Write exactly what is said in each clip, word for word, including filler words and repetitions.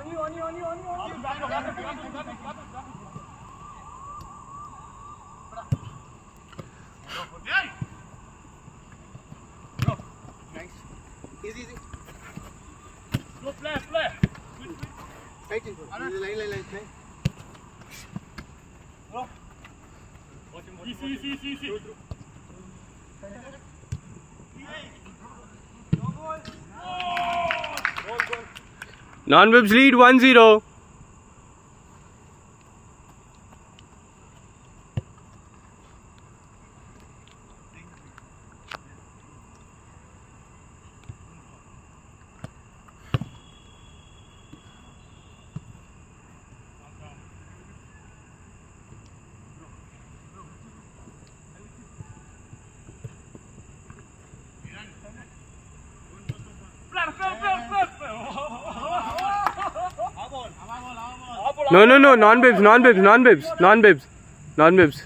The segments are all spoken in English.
you, on you, on you, on you, on you. Nice. Easy, easy. Go play, play. Right in, line, line, line, line. Go. Easy, easy, easy, easy. Non-Bibs lead one zero. No, no, no, non-Bibs, non-Bibs, non-Bibs, non-Bibs, non-Bibs.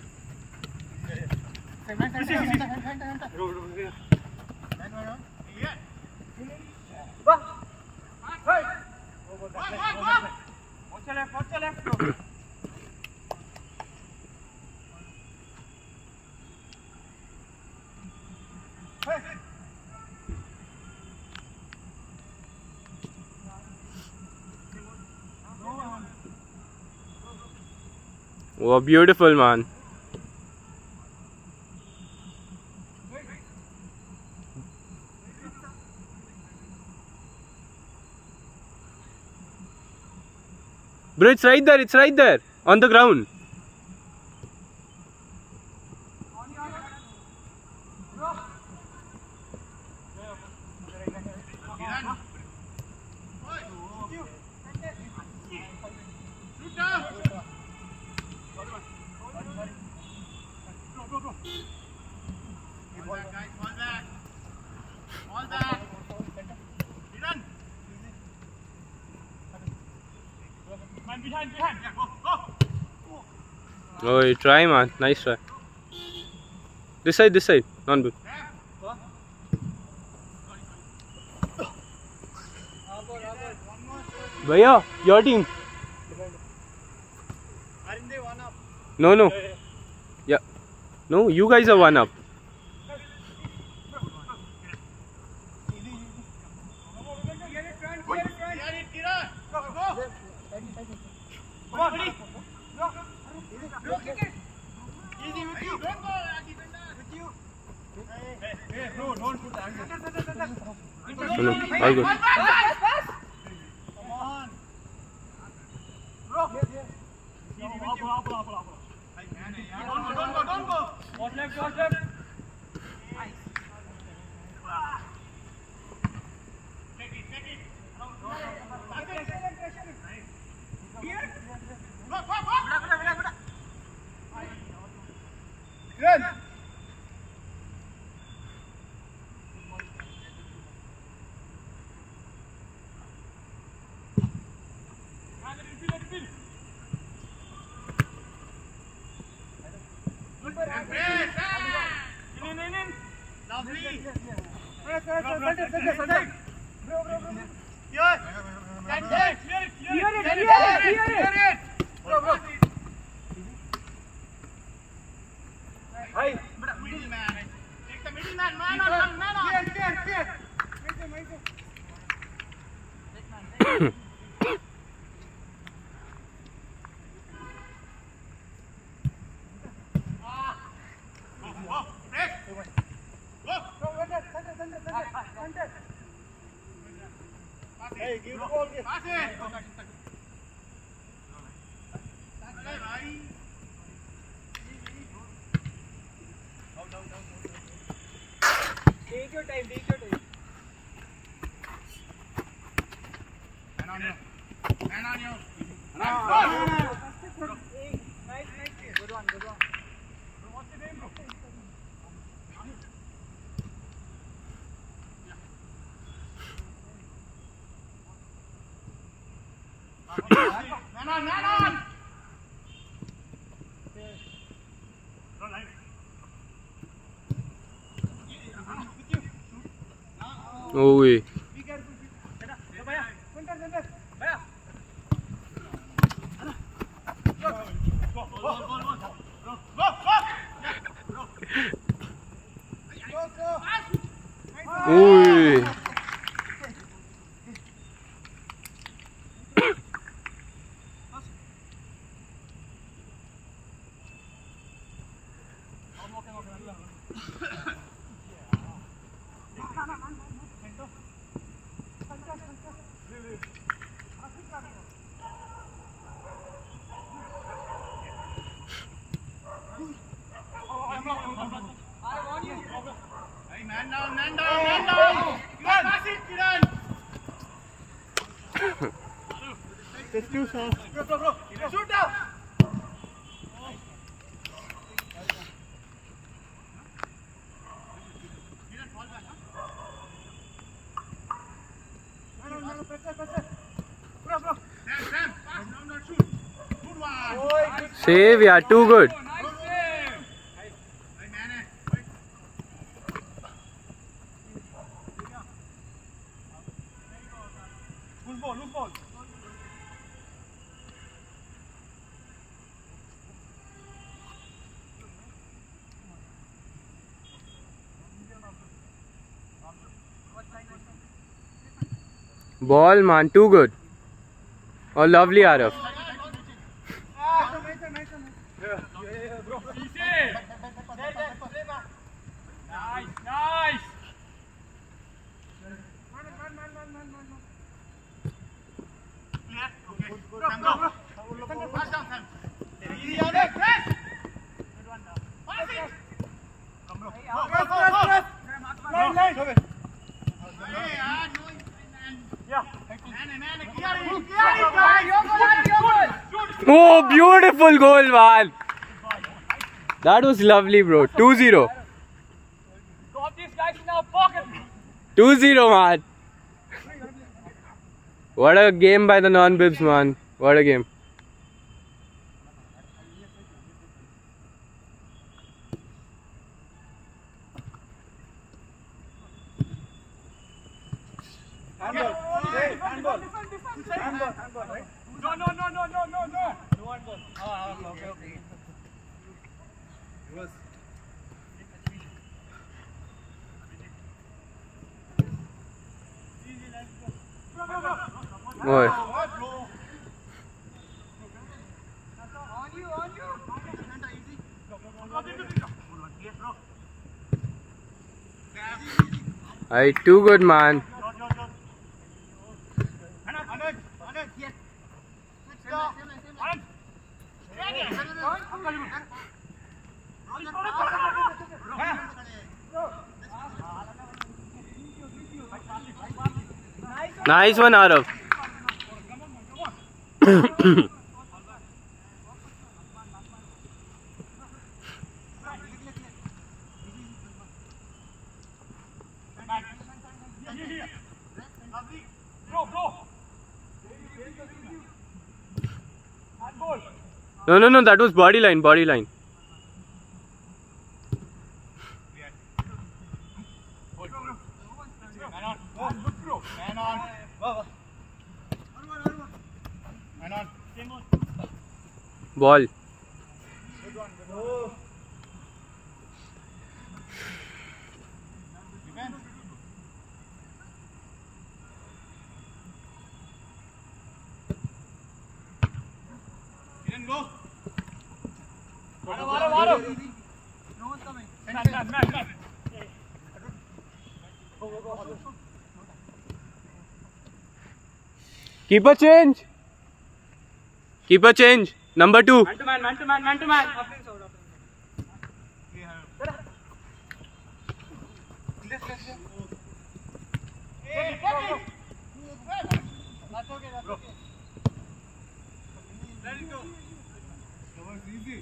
Oh, beautiful, man. Bro, it's right there, it's right there, on the ground. Behind, behind. Yeah, go, go. Oh, you try, man. Nice try. This side, this side. Non-Bib. Bhaiya, your team. Aren't they one up? No, no. Yeah. No, you guys are one up. Come on, buddy. Go. Go, kick it. Easy with you. Don't go. With you. Hey, hey, bro, don't put the ankle. No, no. All good. Pass, pass, pass. Come on. Bro. Easy with you. Don't go, don't go, don't go. Watch left, watch left. Nice. Take it, take it. Here. Go, go, go. Buda, buda, buda. Run. Lovely. Press, press, press, press, press, press, press. Bro, bro, bro. Here. Stand there. Clear it, clear it. Clear it, clear it. Bro, bro. Hey. Middle man. Take the middle man. Man on, man on. Clear, clear, clear. Make them, make them. Take man, take man. Hey, give the ball. Pass it. Take your time, take your time. Man on you. Man on you. Nice, nice. Good one, good one. What's your name, bro? Man on, man on! Oh, wait. Be careful. Center, center. Bhaiya. Ooh. Hey, man down, man down, man down. Kiran, pass it, Kiran. It's too soft. Bro, bro, bro. Shoot down. Kiran, fall back, huh? No, no, no, pressure, pressure. Bro, bro. Sam, Sam, pass, now not shoot. Good one. Save, yeah, too good. Nice save. Hey, man, hey. Loose ball, loose ball. Ball, man, too good. Oh, lovely, Arav. Nice, nice. Sam, go. Pass down, Sam. Easy, Alex. Press. Pass it. Come, bro. Go, go, go, go. Line, line. Hey, ah, no, man. Yeah. Man, man, clear it. Clear it, guys. You're good, you're good. Oh, beautiful goal, man. That was lovely, bro. two zero. Got these guys in our pocket. two zero, man. What a game by the non-bibs, man. What a game. Handball. Hey, handball. Handball. Handball, right? No, no, no, no, no, no, no. No handball. Ah, okay, okay. Reverse. Boy. On you, on you. Aye, too good, man. Nice one, Arav. No, no, no, that was body line, body line. Man on. Man on. Ball. Kiran, go. Varo, varo, varo. No one's coming. Man, man, man, man. Go, go, go. Keeper change. Keeper change. Number two. Man to man, man to man, man to man. Hey, get it. That's okay, that's okay. Let it go. That was easy.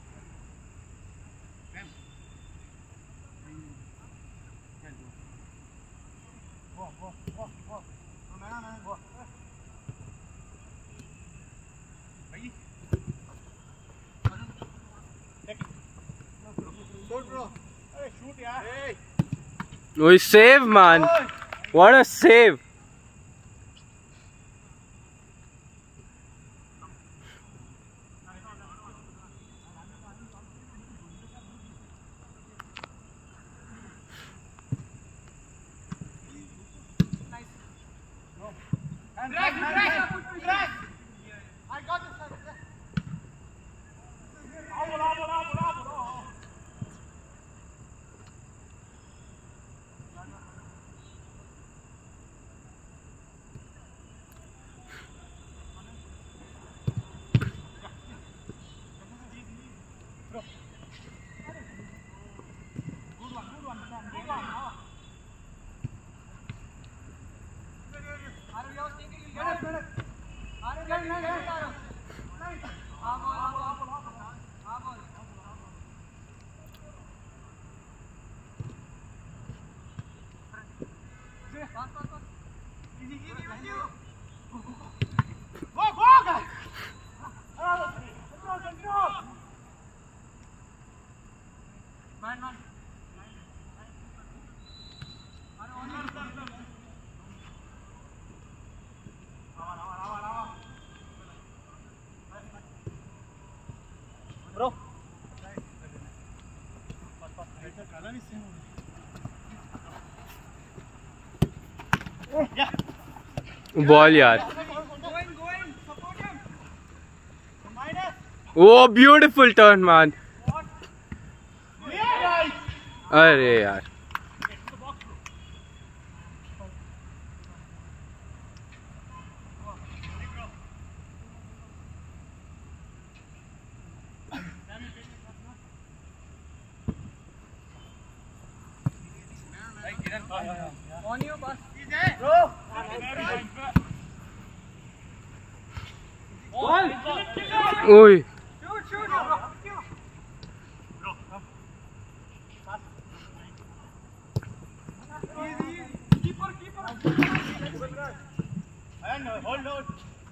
Go, go, go, go. No, man, man, go. Shoot, bro. Hey, shoot, yeah. Hey. Oh, he save, man. What a save. Drag, drag, drag. I got this. Abol, abol, abol, abol. Bro. Ball yaar. Oh, beautiful turn, man. अरे यार. On you, boss. Bro. One. Oi. Shoot, shoot. Easy. Keeper, keeper. And hold on.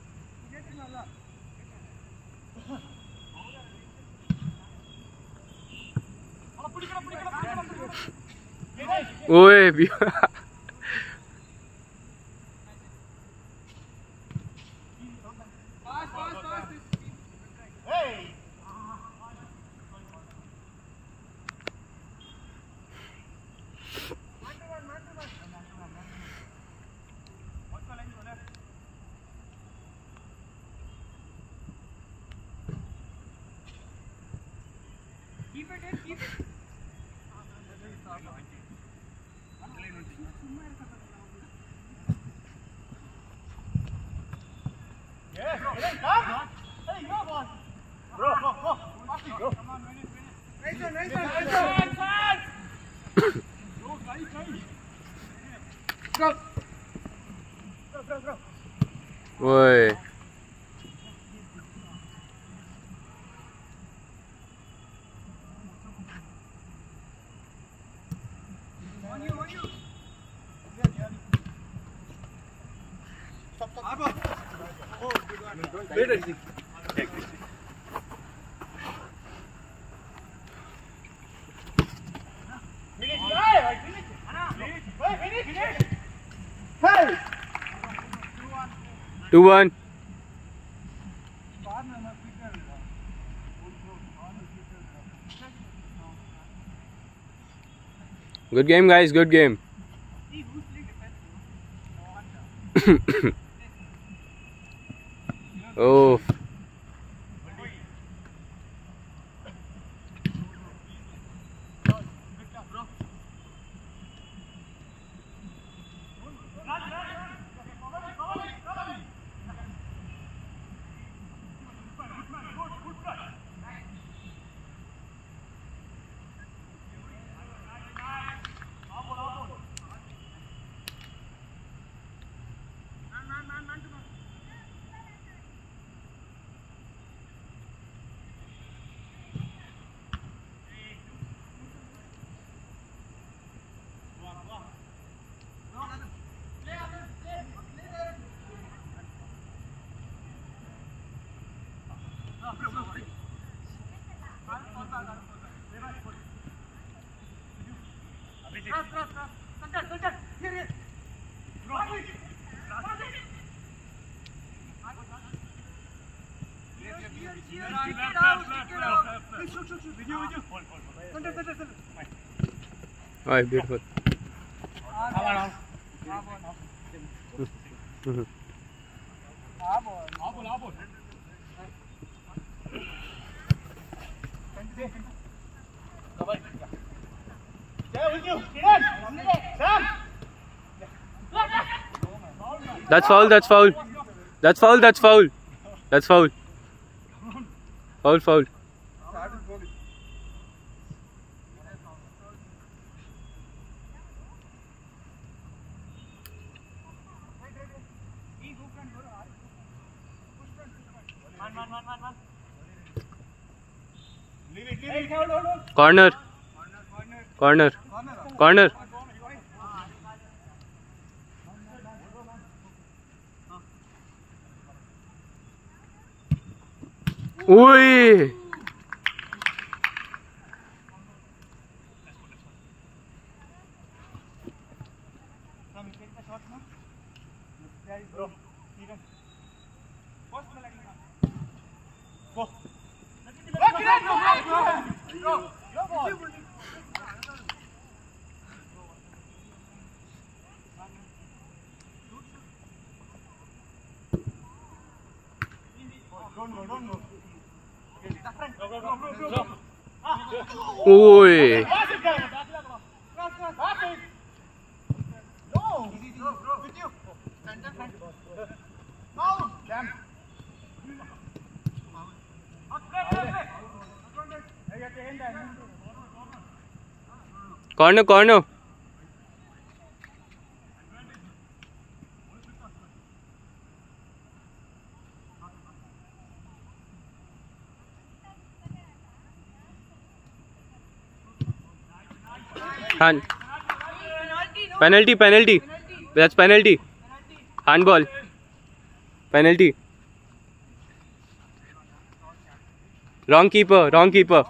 Oi. Hey. Keep it, keep it. Yeah, come. Hey, go, boss. Bro, go, go. Go. Come on, finish, finish. Nice one, nice one, nice one. Go, try, try. Go. Go, go, go. Oi. On you, on you. Stop, stop. Oh, good one. Wait a second. Finish. Hey, finish. Hey, finish. Hey. two one. Good game, guys. Good game. Oh. Cross, cross, cross. Center, center. Here, here. Oh, beautiful. That's foul, that's foul. That's foul, that's foul. That's foul. Foul, foul. Corner. Corner. Corner. Oi! Oi! Corner, corner. Hand. Penalty, penalty. That's penalty. Handball. Penalty. Wrong keeper, wrong keeper.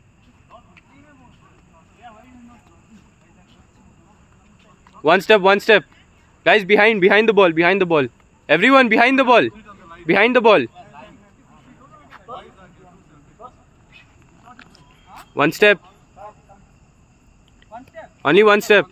One step, one step. Guys, behind, behind the ball, behind the ball. Everyone behind the ball. Behind the ball. One step. Only one step.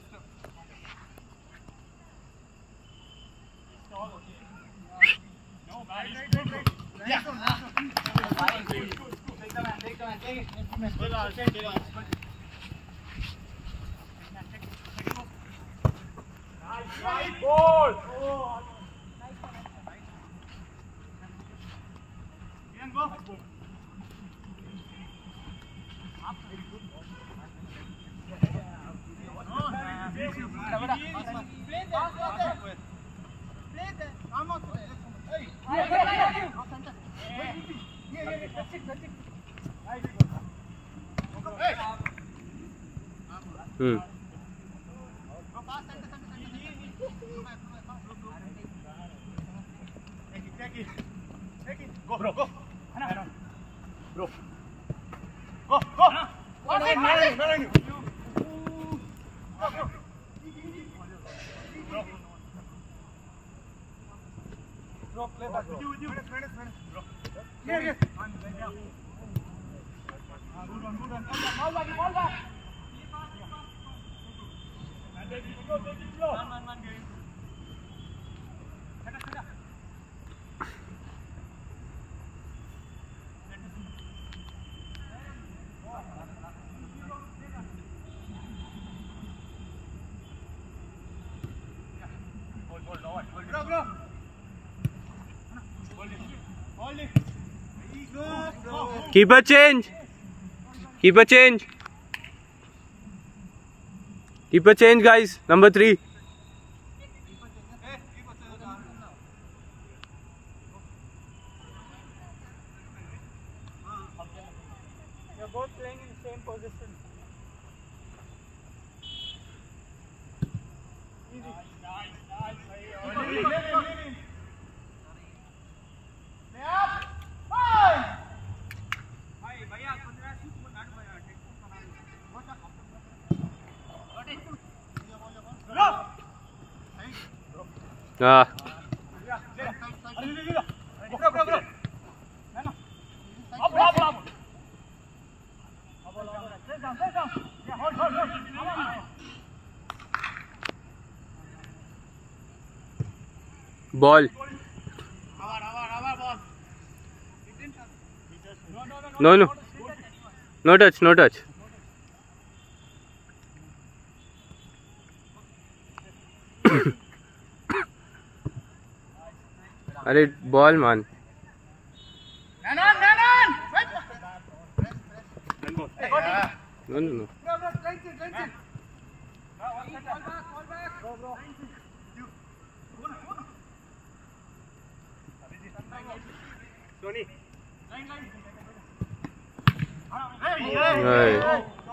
Hmm. Go, bro, go. Bro. Go, go. Bro, play back. With you, with you. Minutes, minutes, minutes. Bro. Here, here. Good one, good one. Ball back, ball back. And take it slow, take it slow. One, one, one, game. Set up, set up. Bro, bro. Hold it. Keeper change. Keeper change. Keeper change, guys. Number three. You're both playing in the same position. Easy. Nice, nice, nice. Ah. Ball. No, no. No touch, no touch. Arey, ball, man. Nanan, Nanan! No, no, no. Tony. Hey.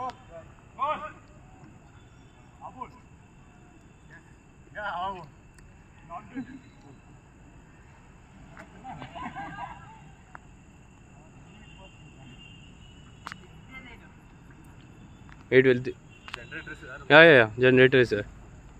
It will. Yeah, yeah, yeah. Generator is there.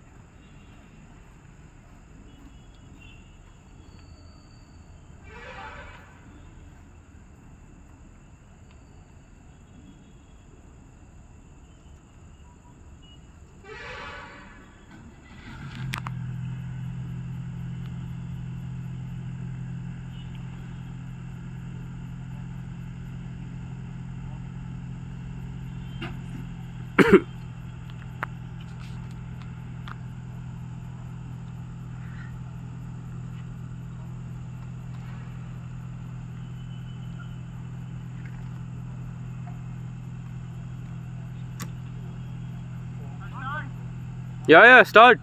Yeah, yeah, start.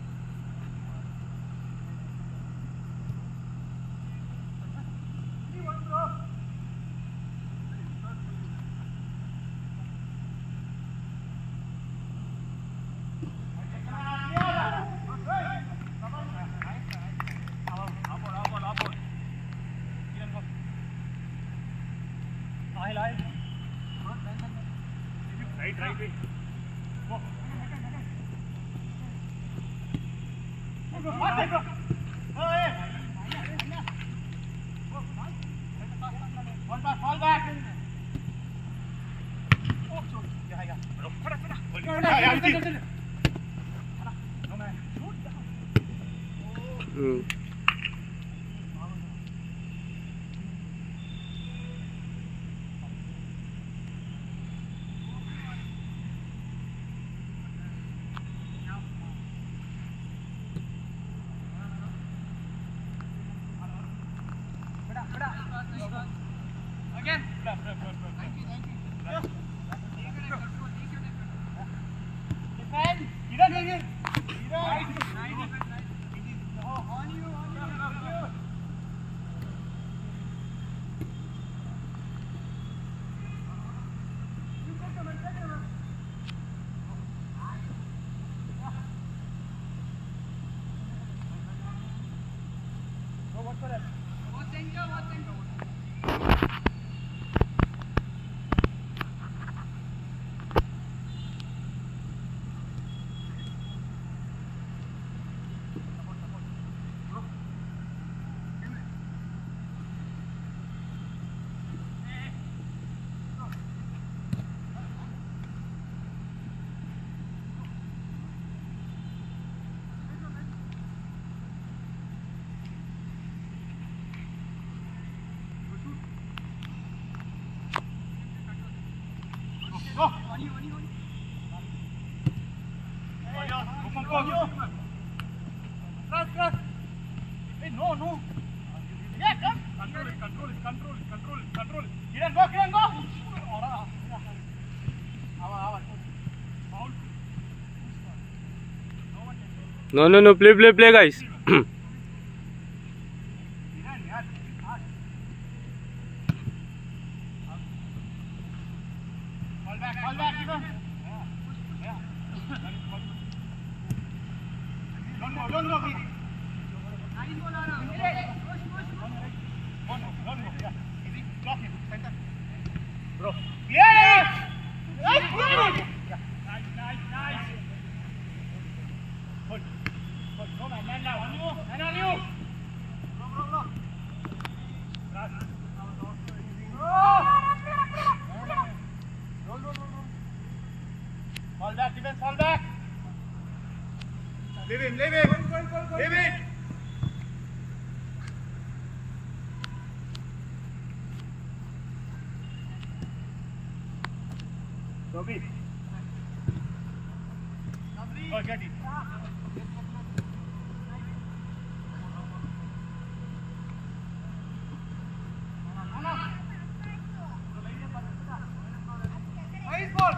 Right, right, right. One back, fall back. Mm. Again. Defend. Kiran, Kiran. On you, on you. Go. On you, on you, on you. Come on, come on. Cross, cross. Hey, no, no. Yeah, come. Control it, control it, control it, control it, control it. Kiran, go, Kiran, go. No, no, no. Play, play, play, guys. Fall back, fall back, Kiran. Don't go, don't go, Kiran. Block him, center. Bro. Yeah! Nice, nice, nice, nice. Hold, hold, go, man, man now. On you, man on you. Bro, bro, bro. Cross. Roll, roll, roll, roll. Fall back, defense, fall back. Leave him, leave him. Leave Robbie. Oh, get it. Nice ball.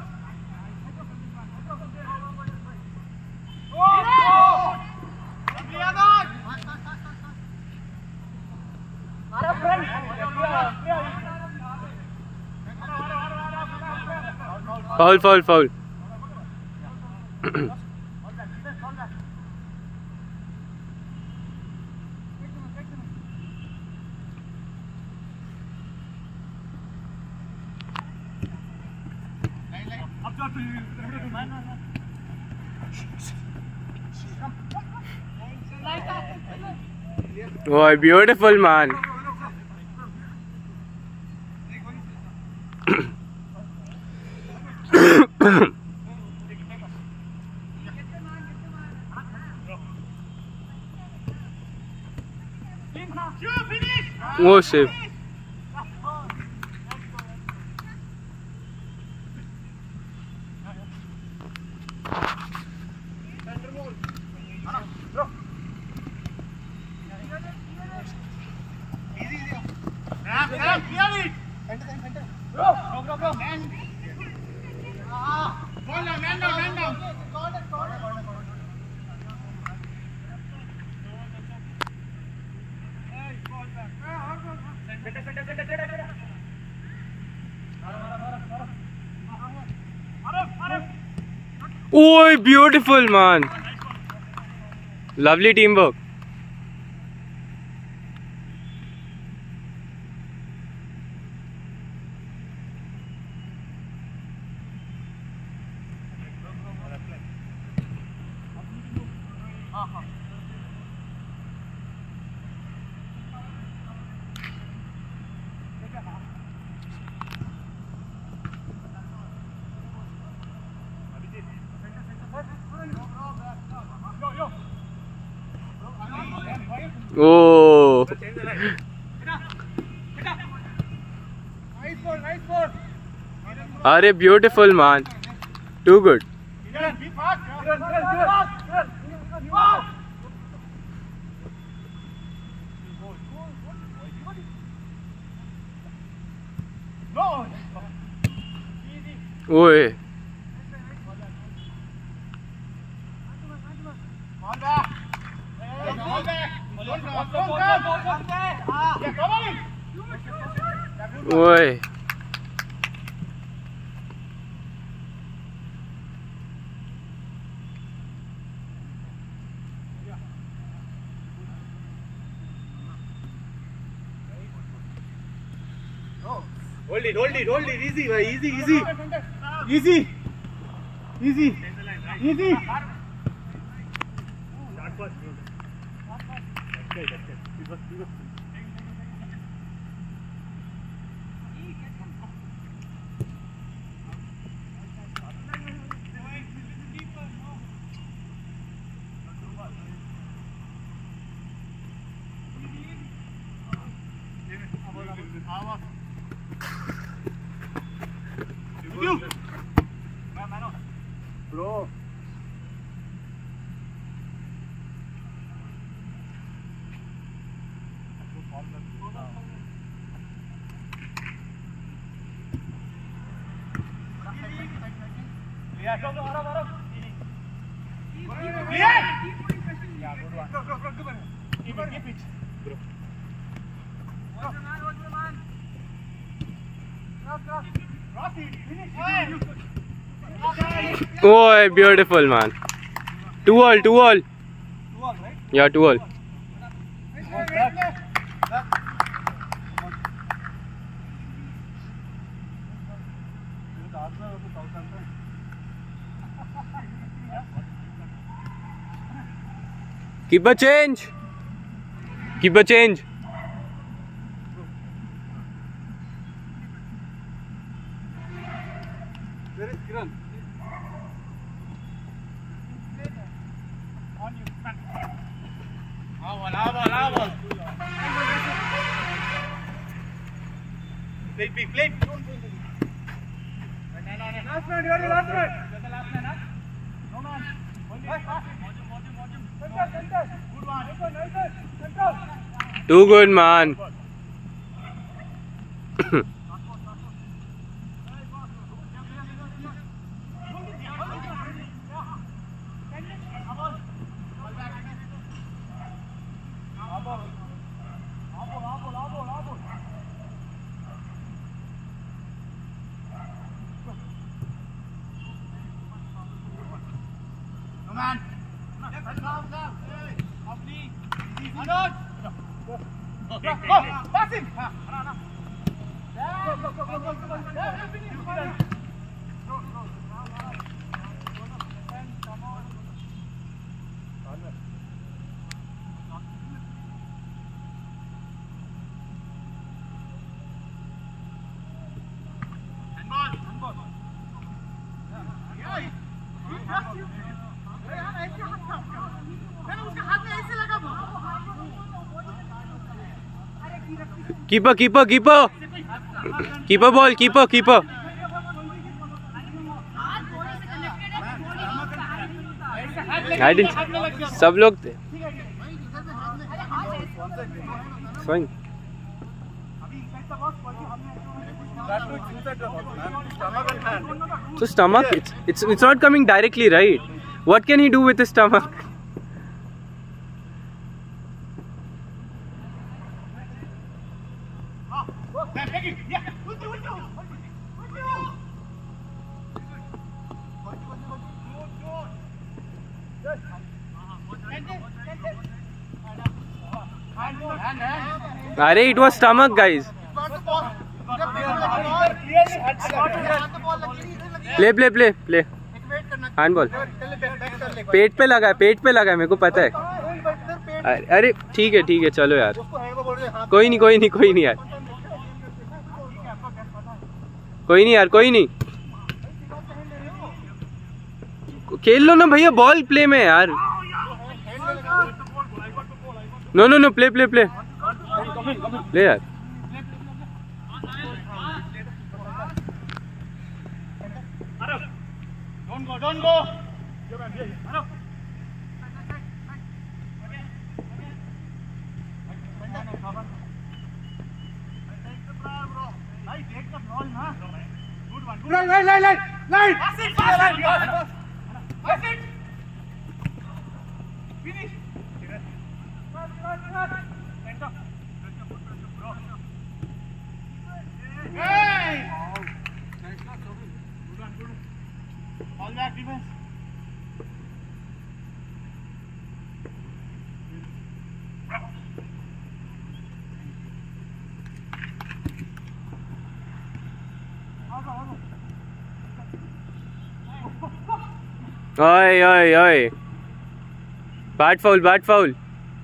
Foul, foul, foul. Oh, beautiful man. Oh, save. Oh, beautiful man. Lovely teamwork. Oh. Nice ball, nice ball. Are beautiful man. Too good. Be fast. No. Oi. Ball back. Ball back. Yeah, come on. Oi. Hold it, hold it, hold it. Easy, bhai. Easy, easy. Easy. Easy. Easy. Start first. Okay, that's it. It was, it was. Bro. Yeah, go, go, Arab, Arab. Yeah. Yeah, good one. Go, go, go, go. Keep it, keep it. Bro. Watch the man, watch the man. Cross, cross. Cross it. Finish. Oh, beautiful man. Two all, two all. Two all, right? Yeah, two all. Keep a change. Keep a change. Where is Kiran? On you. Ball, ball, ball. Play, play, play. No, no, no. Last man, you are the last man. You're the last man, huh? No man. Only Hey, watch him, watch him, watch him, watch him. Center, center. Good one. Nice one, nice one. Center. Too good, man. No man. Arnold. Go, go, pass him. Go, go, go, go, go, go. Keeper, keeper, keeper. Keeper ball, keeper, keeper. I didn't. सब लोग थे. Fine. So stomach, it's it's it's not coming directly, right? What can he do with his stomach? Arey, it was stomach, guys. Play, play, play, play. Handball. पेट पे लगा है, पेट पे लगा है, मेरे को पता है. अरे ठीक है, ठीक है, चलो यार. कोई नहीं, कोई नहीं, कोई नहीं यार. कोई नहीं यार, कोई नहीं. खेल लो ना भैया, बॉल प्ले में यार. No no no, play play play play यार. Don't go, don't go. Line, line, line, line, line. Pass it, pass it. Pass it. Finish. Hey! All back defense. Oi, oi, oi. Bad foul, bad foul.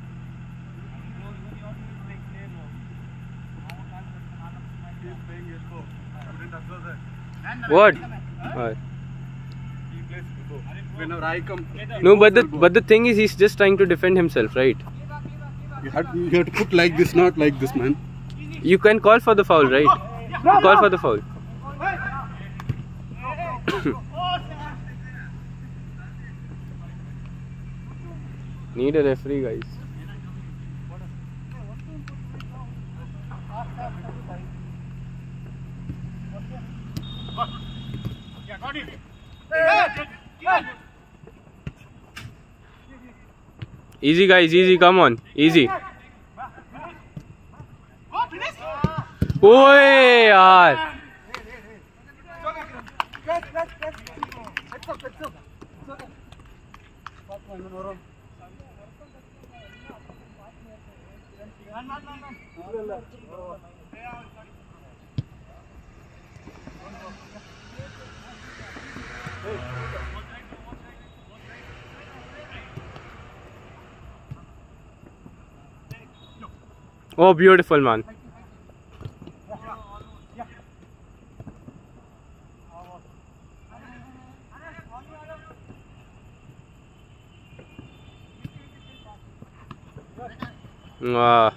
What? What? Whenever I come, No, but the but the thing is, he's just trying to defend himself, right? you have, you have to put like this, not like this, man. You can call for the foul, right? You call for the foul. Need a referee, guys. Yeah, got it. Easy, guys, easy. Come on, easy. Oye, yaar. Oh, beautiful, man. Ah.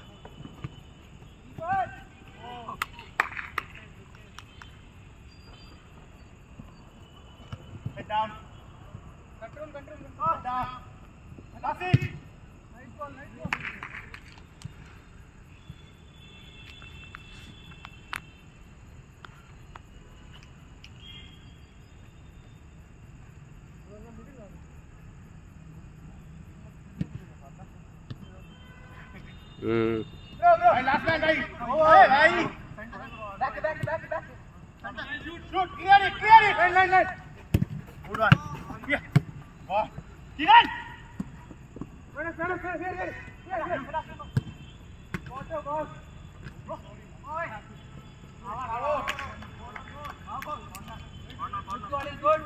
हम्म भाई last man भाई ओए भाई back back back back shoot shoot clear it clear it line line line good one ये वाह किरण मैंने मैंने फिर फिर फिर बॉल बॉल ओए आओ आओ ball is good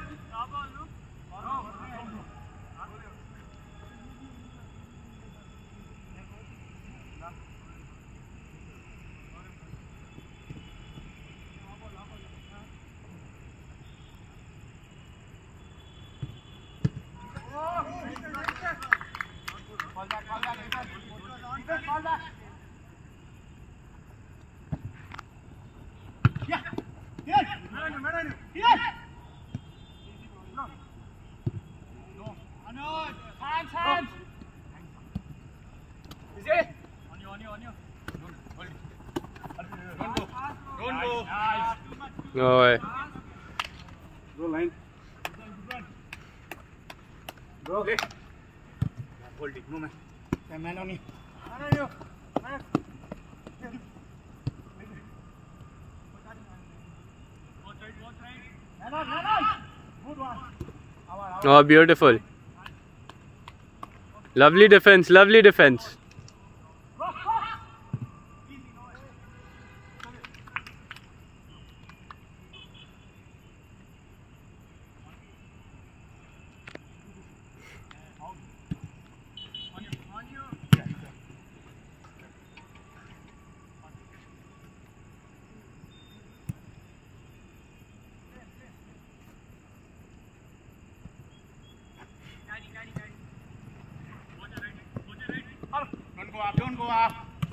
Call back, call back, defense. Call back. Yeah. Yes. Madanu, Madanu. Yes. No. No. Anuj. Hands, hands. Is it? On you, on you, on you. Don't hold it. Don't go. Don't go. Nice. No way. Go line. Go. Play. Hold it, no man. Yeah, man on you. Man on you. Man. Man on, man on. Good one. Oh, beautiful. Lovely defense, lovely defense. Don't go up, don't go up.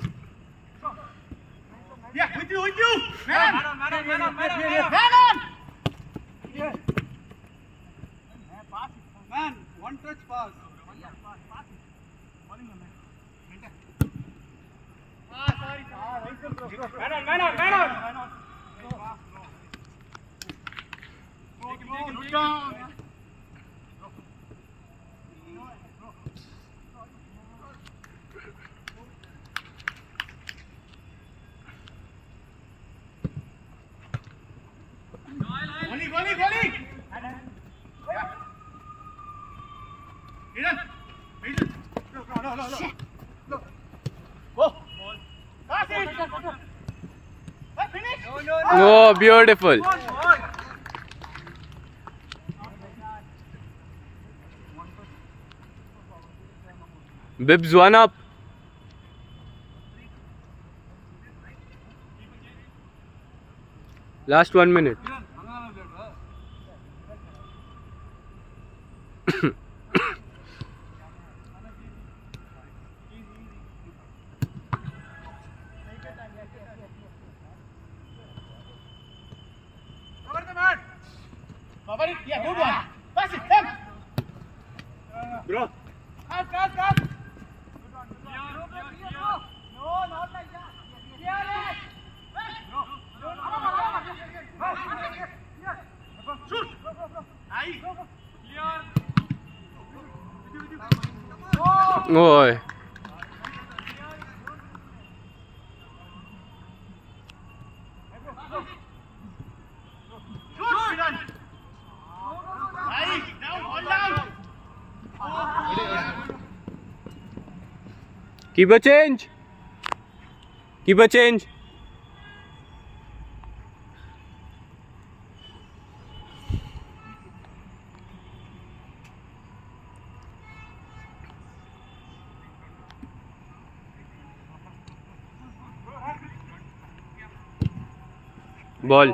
Yeah, with you, with you. Man, man on, man on, man on, man on. Man on. Yeah. Man, one touch pass. Ah, sorry. Ah, right foot, bro. Man on, man on, man on. Man on. Take him, take him, take him. Goalie, goalie, goalie! Yeah. Eden! Eden! No, no, no, no, no. No. Go! Pass it! Hey, finish! No, no, no. Oh, beautiful. Go on, go on. Bibs one up. Last one minute. Cover the man. Cover it. Yeah, good one. Pass it. Them. Bro. Pass, pass, pass. Good one, good one. No, not like that. Clear it. No. Shoot! Aye! Oh. Shoot! Aye! Down! All down! Keep a change. Keep a change. Ball.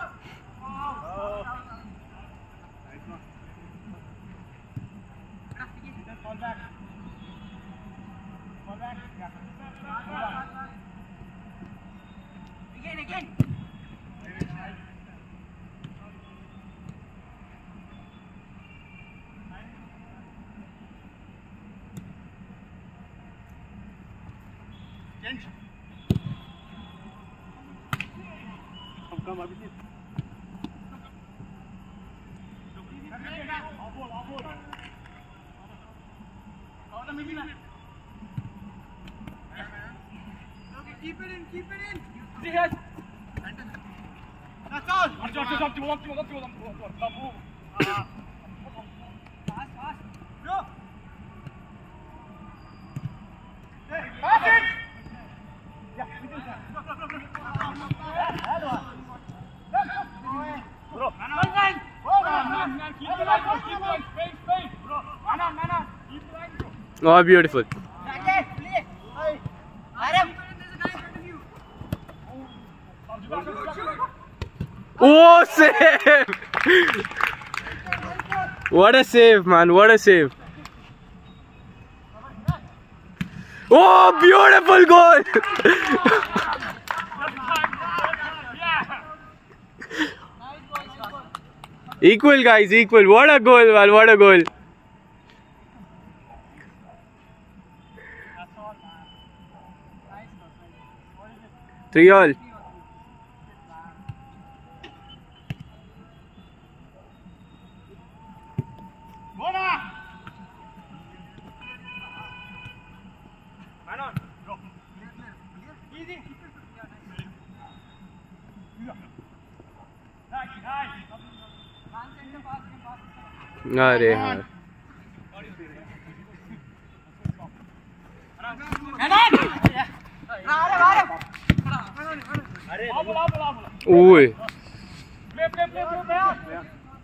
Fall back. Fall back. Again, again. Change. Come, come, Abhishek. Off ball, off ball. Cover the middle man. Keep it in, keep it in. See here. That's all. One, two, one, two, one, two, one, two, one, two, one, two, one. Fast, fast. Go. Pass it. Yeah, we do that. Bro, Man on, man. Hold Man on, on, man, man. Keep the line, bro. Keep the line. Space, space. Bro, man on, man on. Keep the line, bro. Oh, beautiful. Racket, play. Hey. Adam. There's a guy in front of you. Oh, save! What a save, man. What a save. Oh, beautiful goal! Equal, guys, equal. What a goal, man. What a goal. Three all. Man on. Go. Easy. Nice, nice. अरे यार ओए Play, play, play, play, play.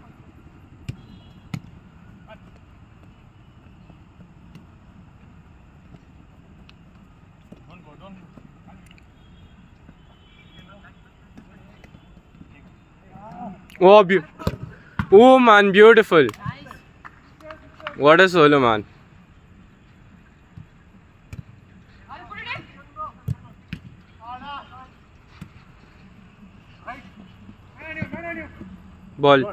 Don't go, don't go. oh be oh man beautiful what a solo man ball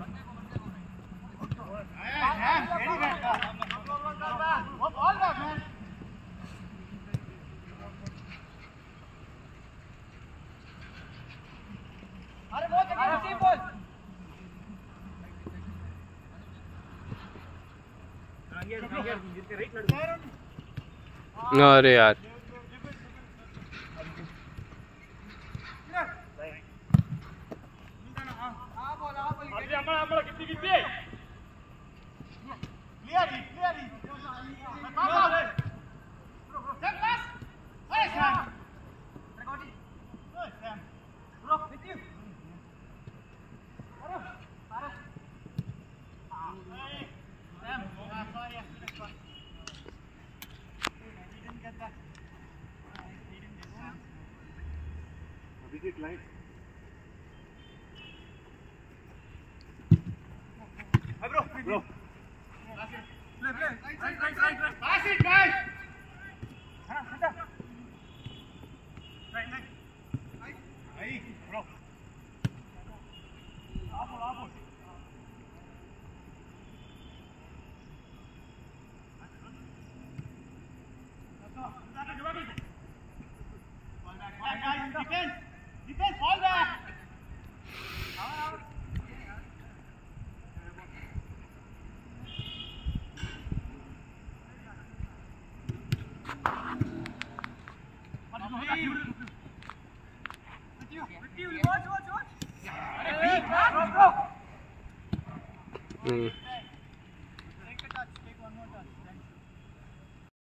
अरे यार Bro. Play, play. Right, right, right, right, right. Pass it, guys. Right, right. Right. Hey, bro. Apple, apple. Ball back, ball back, guys. Defense. Defense, ball back. Watch, watch, watch. mm.